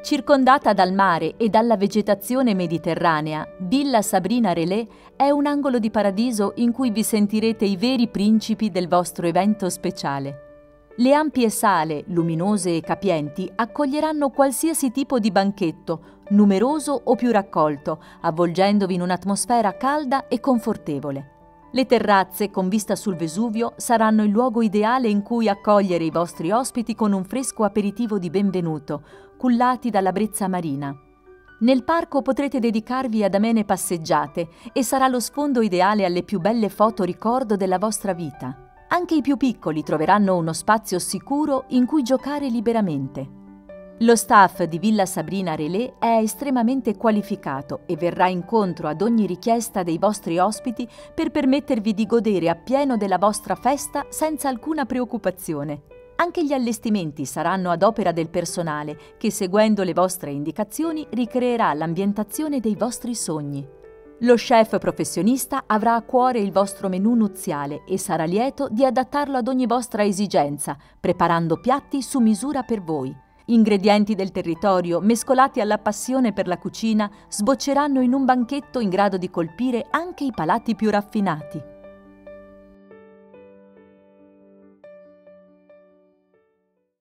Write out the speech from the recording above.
Circondata dal mare e dalla vegetazione mediterranea, Villa Sabrina Relais è un angolo di paradiso in cui vi sentirete i veri principi del vostro evento speciale. Le ampie sale, luminose e capienti, accoglieranno qualsiasi tipo di banchetto, numeroso o più raccolto, avvolgendovi in un'atmosfera calda e confortevole. Le terrazze con vista sul Vesuvio saranno il luogo ideale in cui accogliere i vostri ospiti con un fresco aperitivo di benvenuto, cullati dalla brezza marina. Nel parco potrete dedicarvi ad amene passeggiate e sarà lo sfondo ideale alle più belle foto ricordo della vostra vita. Anche i più piccoli troveranno uno spazio sicuro in cui giocare liberamente. Lo staff di Villa Sabrina Relais è estremamente qualificato e verrà incontro ad ogni richiesta dei vostri ospiti per permettervi di godere appieno della vostra festa senza alcuna preoccupazione. Anche gli allestimenti saranno ad opera del personale che, seguendo le vostre indicazioni, ricreerà l'ambientazione dei vostri sogni. Lo chef professionista avrà a cuore il vostro menù nuziale e sarà lieto di adattarlo ad ogni vostra esigenza, preparando piatti su misura per voi. Ingredienti del territorio, mescolati alla passione per la cucina, sbocceranno in un banchetto in grado di colpire anche i palati più raffinati.